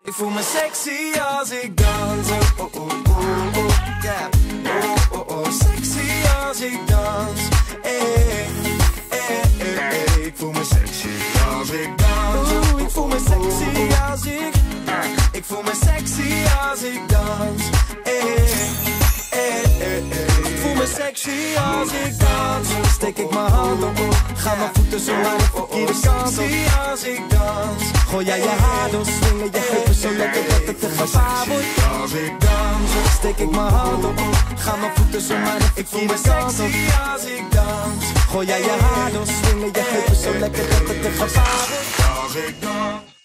Ik voel me sexy als ik dans. Oh, oh, oh, oh, oh, yeah. Oh, oh, oh, sexy als ik dans. Ik voel me sexy als ik dans. Ik voel me sexy als ik. Ik voel me sexy als ik dans. Ik voel me sexy als ik dans. Steek ik mijn hand op, ga mijn voeten zo naar de verkeerde kant op. Sexy als ik dans. Gooi jij je haar door, swingen je heupen zo lekker dat het te gevaar wordt. Als ik dans, steek ik mijn hand op, ga mijn voeten zo naar de verkeerde kant op. Sexy als ik dans. Gooi jij je haar door, swingen je heupen zo lekker dat het te gevaar wordt. Als ik dans.